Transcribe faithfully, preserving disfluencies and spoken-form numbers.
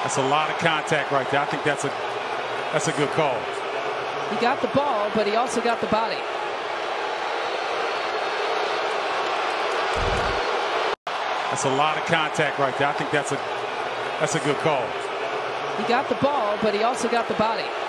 That's a lot of contact right there. I think that's a that's a good call. He got the ball, but he also got the body. That's a lot of contact right there. I think that's a that's a good call. He got the ball, but he also got the body.